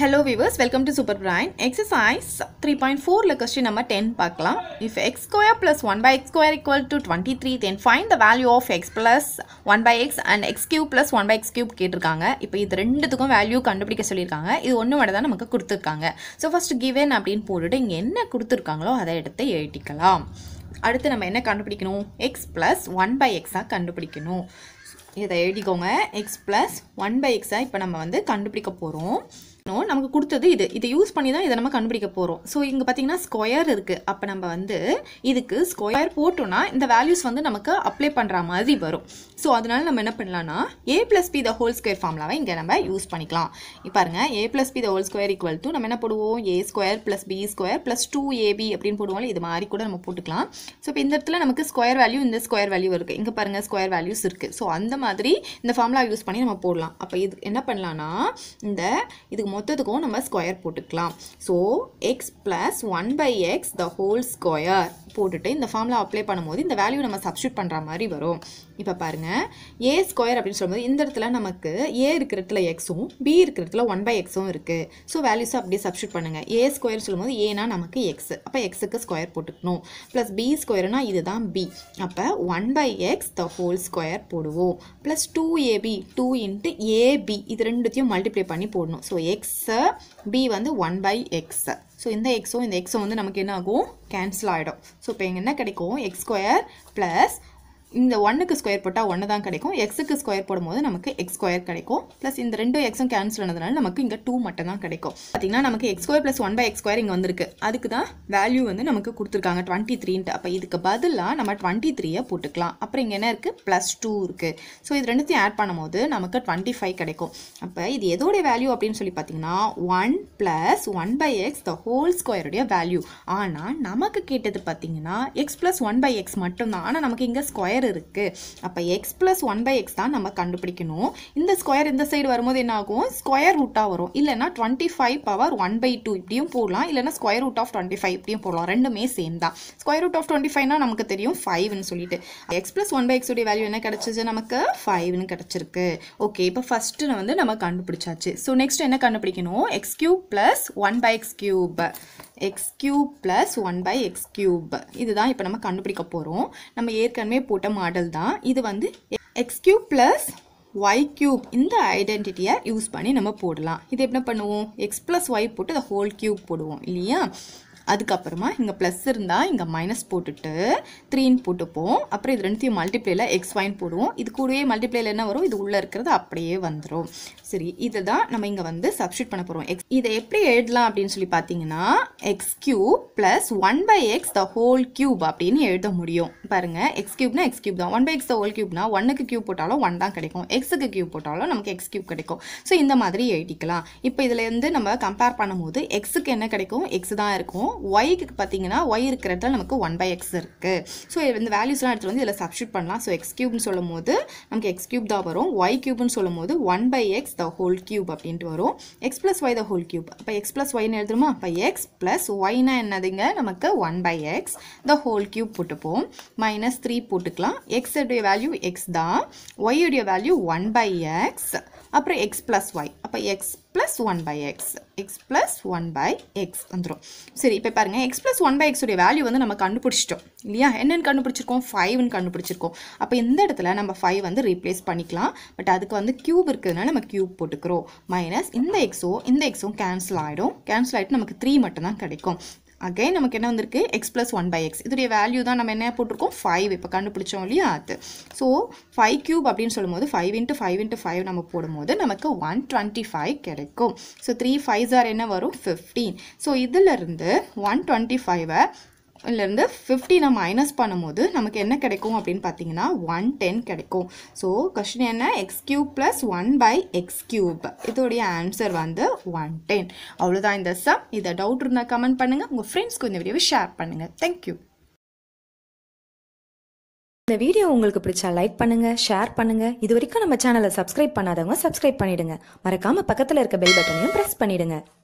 Hello viewers, welcome to Super Brain. Exercise 3.4 la question number 10 பார்க்கலாம். If x square plus 1 by x square equal to 23, then find the value of x plus 1 by x and x cube plus 1 by x cube கேட்டிருக்காங்க. இப்போ இது ரெண்டுத்துக்கும் value கண்டுபிடிக்க சொல்லியிருக்காங்க. இது ஒன்று மட்டும் தான் நமக்கு கொடுத்துருக்காங்க. ஸோ ஃபர்ஸ்ட் given அப்படின்னு போட்டுட்டு இங்கே என்ன கொடுத்துருக்காங்களோ அதை எடுத்து எழுதிக்கலாம். அடுத்து நம்ம என்ன கண்டுபிடிக்கணும்? x plus 1 by x கண்டுபிடிக்கணும். இதை எழுதிக்கோங்க. x plus 1 by x இப்போ நம்ம வந்து கண்டுபிடிக்க போகிறோம். நமக்கு கொடுத்தது இதை யூஸ் பண்ணி தான் இதை நம்ம கண்டுபிடிக்க போகிறோம். ஸோ இங்கே பார்த்தீங்கன்னா ஸ்கொயர் இருக்குது. அப்போ நம்ம வந்து இதுக்கு ஸ்கொயர் போட்டோன்னா இந்த வேல்யூஸ் வந்து நமக்கு அப்ளை பண்ணுற மாதிரி வரும். ஸோ அதனால நம்ம என்ன பண்ணலாம்னா a plus b the whole square ஃபார்முலாவை இங்கே நம்ம யூஸ் பண்ணிக்கலாம். இப்போ பாருங்க a plus b the whole square equal to நம்ம என்ன போடுவோம்? a square plus b square plus 2ab அப்படின்னு போடுவோம். இது மாதிரி கூட நம்ம போட்டுக்கலாம். ஸோ இப்போ இந்த இடத்துல நமக்கு ஸ்கொயர் வேல்யூ இந்த ஸ்கொயர் வேல்யூ இருக்குது. இங்கே பாருங்கள் ஸ்கொயர் வேல்யூஸ் இருக்குது. ஸோ அந்த மாதிரி இந்த ஃபார்முலா யூஸ் பண்ணி நம்ம போடலாம். அப்போ இது என்ன பண்ணலாம்னா இதுக்கு மொத்தத்துக்கும் நம்ம ஸ்கொயர் போட்டுக்கலாம். So x plus 1 by x the whole square போட்டுட்டு இந்த ஃபார்முலா அப்ளை பண்ணும்போது இந்த வேல்யூ நம்ம சப்ஸ்டியூட் பண்ணுற மாதிரி வரும். இப்போ பாருங்க a ஸ்கொயர் அப்படின்னு சொல்லும்போது இந்த இடத்துல நமக்கு a இருக்கிற இடத்துல எக்ஸும் b இருக்கிற இடத்துல 1 by xும் இருக்குது. ஸோ வேல்யூஸை அப்படியே சப்ஸ்டியூட் பண்ணுங்கள். a ஸ்கொயர் சொல்லும்போது ஏனா நமக்கு எக்ஸ், அப்போ எக்ஸுக்கு ஸ்கொயர் போட்டுக்கணும். ப்ளஸ் b ஸ்கொயர்னா இதுதான் b, அப்போ 1 by x the whole square போடுவோம். ப்ளஸ் 2ab 2 into ab இது ரெண்டுத்தையும் மல்டிப்ளை பண்ணி போடணும். ஸோ எக்ஸ் b வந்து 1 by x. ஸோ இந்த எக்ஸும் வந்து நமக்கு என்ன ஆகும்? கேன்சல் ஆகிடும். ஸோ இப்போ இங்கே என்ன கிடைக்கும்? எக்ஸ் ஸ்கொயர் ப்ளஸ் இந்த 1க்கு ஸ்கொயர் போட்டால் 1 தான் கிடைக்கும். எக்ஸுக்கு ஸ்கொயர் போடும்போது நமக்கு எக்ஸ் ஸ்கொயர் கிடைக்கும். ப்ளஸ் இந்த ரெண்டு எக்ஸும் கேன்சல் ஆனதுனால நமக்கு இங்கே 2 மட்டும் தான் கிடைக்கும். பார்த்தீங்கன்னா நமக்கு x square plus 1 by x square இங்கே வந்திருக்கு. அதுக்கு தான் வேல்யூ வந்து நமக்கு கொடுத்துருக்காங்க 23. அப்போ இதுக்கு பதிலாக நம்ம 23 போட்டுக்கலாம். அப்புறம் இங்கே என்ன இருக்குது? ப்ளஸ் 2 இருக்குது. ஸோ இது ரெண்டுத்தையும் ஆட் பண்ணும்போது நமக்கு 25 கிடைக்கும். அப்போ இது எதோடைய வேல்யூ அப்படின்னு சொல்லி பார்த்தீங்கன்னா 1 plus 1 by x the whole ஸ்கொயருடைய வேல்யூ. ஆனால் நமக்கு கேட்டது பார்த்தீங்கன்னா x plus 1 by x மட்டும்தான். ஆனால் நமக்கு இங்கே ஸ்கொயர் இருக்கு. அப்ப x plus 1 by x தான் நம்ம கண்டுபிடிக்கணும். இந்த ஸ்கொயர் இந்த சைடு வரும்போது என்ன ஆகும்? ஸ்கொயர் ரூட்டா வரும். இல்லனா 25 பவர் 1/2 இப்படியும் போடலாம். இல்லனா ஸ்கொயர் ரூட் ஆஃப் 25 இப்படியும் போடலாம். ரெண்டுமே சேம் தான். ஸ்கொயர் ரூட் ஆஃப் 25 னா நமக்கு தெரியும் 5 ன்னு சொல்லிட்டு. x plus 1 by x உடைய வேல்யூ என்ன கிடைச்சது? நமக்கு 5 ன்னு கிடைச்சிருக்கு. ஓகே, இப்போ ஃபர்ஸ்ட் வந்து நம்ம கண்டுபிடிச்சாச்சு. சோ நெக்ஸ்ட் என்ன கண்டுபிடிக்கணும்? x cube plus 1 by x cube. x cube plus 1 by x cube இதுதான் இப்போ நம்ம கண்டுபிடிக்க போகிறோம். நம்ம ஏற்கனவே போட்ட மாடல் தான் இது. வந்து x cube plus y cube இந்த ஐடென்டிட்டியை யூஸ் பண்ணி நம்ம போடலாம். இது என்ன பண்ணுவோம்? x plus y போட்டு the whole cube போடுவோம் இல்லையா? அதுக்கப்புறமா இங்கே ப்ளஸ் இருந்தால் இங்கே மைனஸ் போட்டுட்டு 3ன்னு போட்டுப்போம். அப்புறம் இது ரெண்டுத்தையும் மல்டிப்ளேயில் எக்ஸ் ஒய்ன்னு போடுவோம். இது கூடவே மல்டிப்ளேயில் என்ன வரும்? இது உள்ளே இருக்கிறது அப்படியே வந்துடும். சரி, இதை தான் நம்ம இங்கே வந்து சப்ஸ்டியூட் பண்ண போகிறோம். இதை எப்படி எழுதலாம் அப்படின்னு சொல்லி பார்த்தீங்கன்னா x cube plus 1 by x the whole cube அப்படின்னு எழுத முடியும். பாருங்கள், எக்ஸ் கியூப்னா எக்ஸ் கியூப் தான். 1 by x the whole cubeனா 1க்கு கியூப் போட்டாலும் 1 தான் கிடைக்கும். எக்ஸுக்கு கியூப் போட்டாலும் நமக்கு எக்ஸ் கியூப் கிடைக்கும். ஸோ இந்த மாதிரி எழுதிக்கலாம். இப்போ இதில் இருந்து நம்ம கம்பேர் பண்ணும்போது எக்ஸுக்கு என்ன கிடைக்கும்? எக்ஸ் தான் இருக்கும். yக்கு பார்த்தீங்கன்னா y இருக்கிற இடத்துல நமக்கு 1 by x இருக்கு. ஸோ இந்த வேல்யூஸ்லாம் எடுத்து வந்து இதில் சப்ஸ்டியூட் பண்ணலாம். ஸோ எக்ஸ் கியூப்னு சொல்லும் போது நமக்கு எக்ஸ் கியூப் தான் வரும். y கியூப்னு சொல்லும் போது 1 by x the whole cube அப்படின்ட்டு வரும். x plus y the whole cube. அப்போ x plus y ன்னு எழுதுமா? அப்போ x plus y னா என்னதுங்க? நமக்கு 1 by x the whole cube போட்டுப்போம். மைனஸ் 3 போட்டுக்கலாம். x உடைய வேல்யூ x தான். y உடைய வேல்யூ 1 by x. அப்புறம் x plus y. அப்போ x plus 1 by x. x plus 1 by x வந்துடும். சரி, இப்போ பாருங்க x plus 1 by x உடைய வேல்யூ வந்து நம்ம கண்டுபிடிச்சிட்டோம் இல்லையா? என்னன்னு கண்டுபிடிச்சிருக்கோம்? 5ன்னு கண்டுபிடிச்சிருக்கோம். அப்போ இந்த இடத்துல நம்ம 5 வந்து ரீப்ளேஸ் பண்ணிக்கலாம். பட் அதுக்கு வந்து கியூப் இருக்கிறதுனால நம்ம கியூப் போட்டுக்கிறோம். மைனஸ் இந்த எக்ஸும் கேன்சல் ஆகிடும். கேன்சல் ஆகிட்டு நமக்கு 3 மட்டும் தான் கிடைக்கும். அகைன் நமக்கு என்ன வந்திருக்கு? x plus 1 by x. இதோடைய வேல்யூ தான் நம்ம என்ன போட்டிருக்கோம்? 5 இப்போ கண்டுபிடிச்சோம் இல்லையா? அது ஸோ 5 கியூப் அப்படின்னு சொல்லும்போது 5 into 5 into 5 நம்ம போடும்போது நமக்கு 125 கிடைக்கும். ஸோ 3 5s என்ன வரும்? 15. ஸோ இதிலிருந்து 125 இருந்து 15 மைனஸ் பண்ணும்போது நமக்கு என்ன கிடைக்கும் அப்படின்னு பார்த்தீங்கன்னா 110 கிடைக்கும். ஸோ கொஸ்டின் என்ன? X cube plus 1 by x cube. இதோடைய ஆன்சர் வந்து 110. அவ்வளோதான் இந்த சம். இதை டவுட் இருந்தால் கமெண்ட் பண்ணுங்கள். உங்கள் ஃப்ரெண்ட்ஸ்க்கு இந்த வீடியோவை ஷேர் பண்ணுங்கள். தேங்க்யூ. இந்த வீடியோ உங்களுக்கு பிடிச்சா லைக் பண்ணுங்க, ஷேர் பண்ணுங்க. இது வரைக்கும் நம்ம சேனலை சப்ஸ்கிரைப் பண்ணாதவங்க சப்ஸ்கிரைப் பண்ணிடுங்க. மறக்காம பக்கத்துல இருக்க பெல் பட்டனையும் பிரஸ் பண்ணிடுங்க.